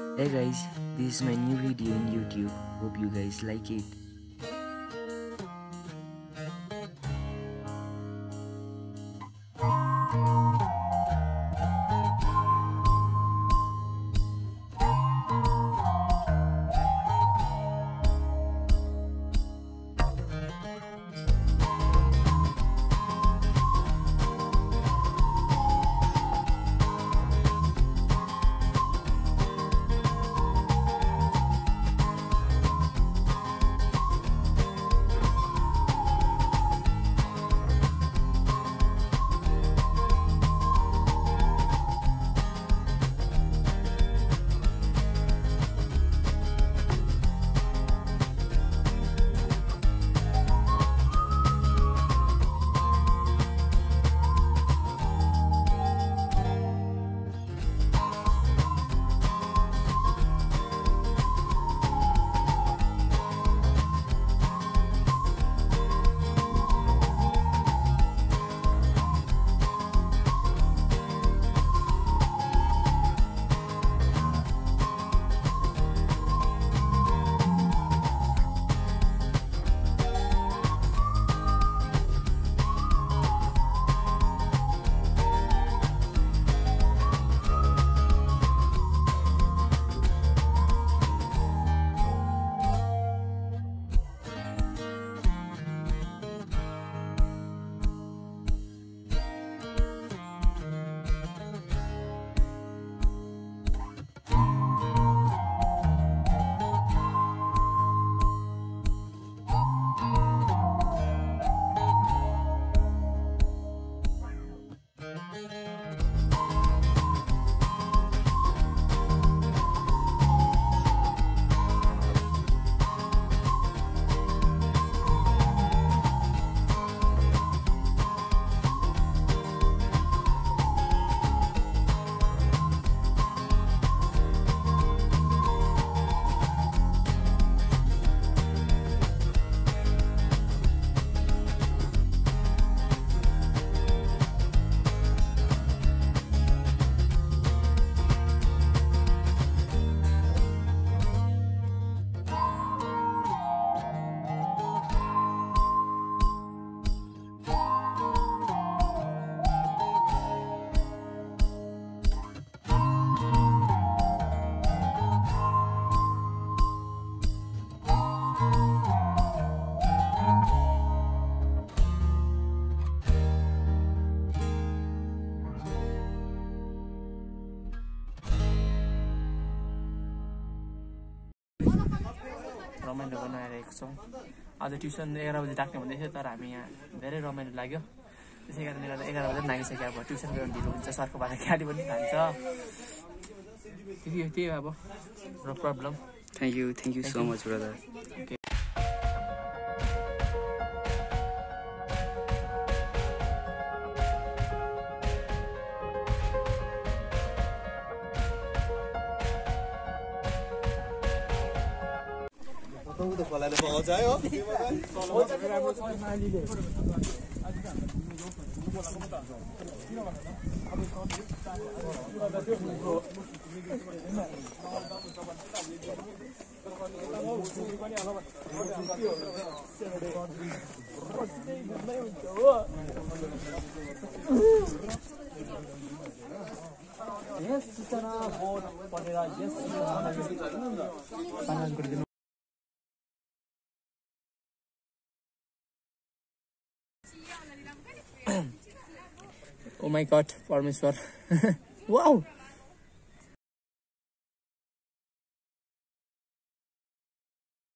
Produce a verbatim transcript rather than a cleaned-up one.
Hey guys, this is my new video on YouTube. Hope you guys like it. रमाइलो गर्न आइरहेको छौँ। आज ट्युसन एघार बजी राख्ने भन्दै थियो, तर हामी यहाँ धेरै रमाइलो लाग्यो। त्यसै कारणले गर्दा एघार बजी नागिसक्यो। अब ट्युसन गएर ढिलो हुन्छ, सरको बाटो गाडी पनि खान्छ। त्यही त्यही अब no problem. Thank you, thank you so much, brother. Okay. तो खोलाले पकाउँछ है हो यस सूचना बोर्ड पढेर यस पालन गरिदिनु। Oh my God, परमेश्वर वाउ